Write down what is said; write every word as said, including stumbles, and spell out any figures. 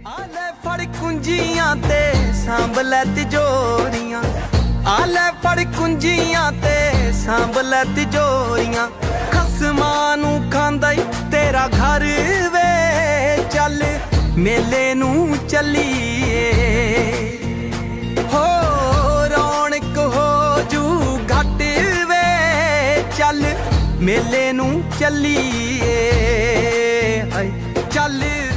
ਆ ਲੈ ਫੜ ਕੁੰਜੀਆਂ ਤੇ ਸਾਂਭ ਲੈ ਤਿਜੋਰੀਆਂ, ਆ ਲੈ ਫੜ ਕੁੰਜੀਆਂ ਤੇ ਸਾਂਭ ਲੈ ਤਿਜੋਰੀਆਂ। ਖਸਮਾਂ ਨੂੰ ਖਾਂਦਾ ਈ ਤੇਰਾ ਘਰ ਵੇ, ਚੱਲ ਮੇਲੇ ਨੂੰ ਚੱਲੀਏ। ਹੋ ਰੌਣਕ ਹੋ ਜੂ ਘੱਟ ਵੇ, ਚੱਲ ਮੇਲੇ ਨੂੰ ਚੱਲੀਏ। ਹਾਏ ਚੱਲ